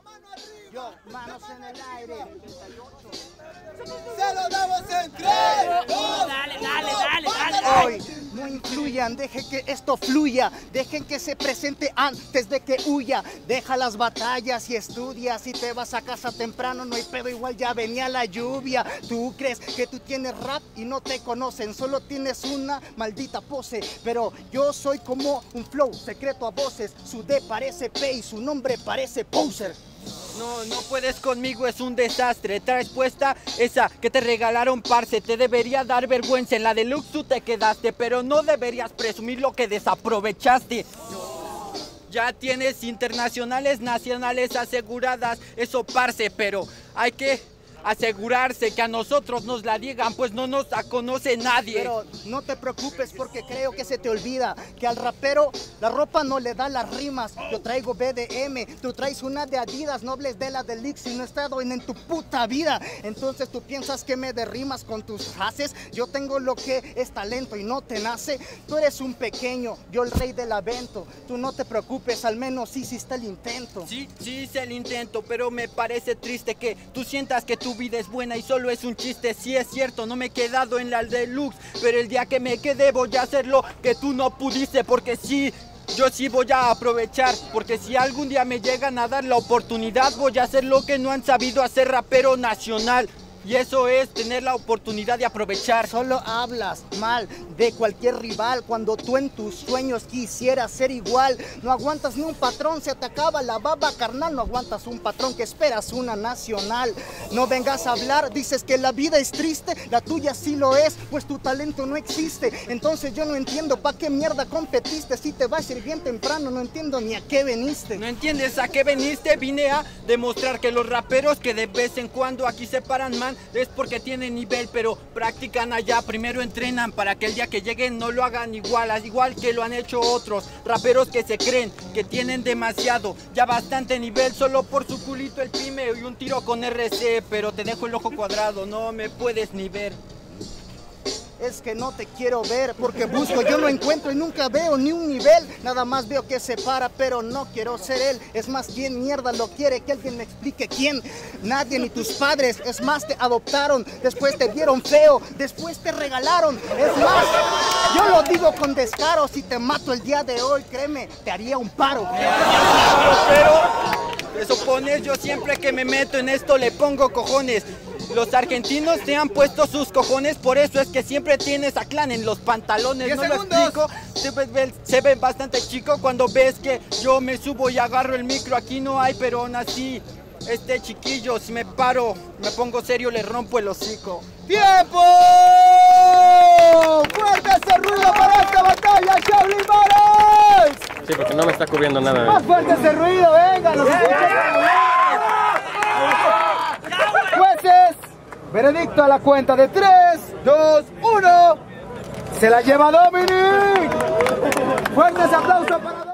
Yo, manos en el aire. Se lo damos en 3, 2, dale. Hoy, no influyan, dejen que esto fluya. Dejen que se presente antes de que huya. Deja las batallas y estudia. Si te vas a casa temprano, no hay pedo, igual ya venía la lluvia. Tú crees que tú tienes rap y no te conocen. Solo tienes una maldita pose. Pero yo soy como un flow secreto a voces. Su D parece P y su nombre parece Poser. No puedes conmigo, es un desastre. Traes puesta esa que te regalaron, parce. Te debería dar vergüenza. En la deluxe tú te quedaste, pero no deberías presumir lo que desaprovechaste. Ya tienes internacionales, nacionales aseguradas, eso parce, pero hay que asegurarse que a nosotros nos la digan, pues no nos conoce nadie. Pero no te preocupes porque creo que se te olvida que al rapero la ropa no le da las rimas. Yo traigo BDM, tú traes una de Adidas, no hables de la Deluxe y no he estado en tu puta vida. Entonces tú piensas que me derrimas con tus frases. Yo tengo lo que es talento y no te nace. Tú eres un pequeño, yo el rey del evento. Tú no te preocupes, al menos hiciste el intento. Sí hice el intento, pero me parece triste que tú sientas que tu vida es buena y solo es un chiste. Sí es cierto, no me he quedado en la deluxe, pero el día que me quede voy a hacer lo que tú no pudiste, porque sí, yo sí voy a aprovechar, porque si algún día me llegan a dar la oportunidad, voy a hacer lo que no han sabido hacer rapero nacional. Y eso es tener la oportunidad de aprovechar. Solo hablas mal de cualquier rival cuando tú en tus sueños quisieras ser igual. No aguantas ni un patrón, se te acaba la baba, carnal. No aguantas un patrón que esperas una nacional. No vengas a hablar, dices que la vida es triste. La tuya sí lo es, pues tu talento no existe. Entonces yo no entiendo pa' qué mierda competiste. Si te vas a ir bien temprano, no entiendo ni a qué veniste. ¿No entiendes a qué veniste? Vine a demostrar que los raperos que de vez en cuando aquí se paran, man, es porque tienen nivel, pero practican allá. Primero entrenan para que el día que lleguen no lo hagan igual que lo han hecho otros raperos que se creen que tienen demasiado, ya bastante nivel, solo por su culito el pyme y un tiro con RC. Pero te dejo el ojo cuadrado, no me puedes ni ver. Es que no te quiero ver porque busco, yo no encuentro y nunca veo ni un nivel. Nada más veo que se para, pero no quiero ser él. Es más, ¿quién mierda lo quiere? Que alguien me explique quién. Nadie, ni tus padres. Es más, te adoptaron, después te vieron feo, después te regalaron. Es más, yo lo digo con descaro. Si te mato el día de hoy, créeme, te haría un paro. Pero te supones, yo siempre que me meto en esto le pongo cojones. Los argentinos te han puesto sus cojones, por eso es que siempre tienes a Clan en los pantalones. No lo explico, se ve bastante chico cuando ves que yo me subo y agarro el micro. Aquí no hay, pero aún así, este chiquillo, si me paro, me pongo serio, le rompo el hocico. ¡Tiempo! ¡Fuerte ese ruido para esta batalla, Shaolin Morales! Sí, porque no me está cubriendo nada. ¡Más fuerte ese ruido, venga! ¡Los jueces! Veredicto a la cuenta de 3, 2, 1. Se la lleva Dominic. Fuertes aplausos para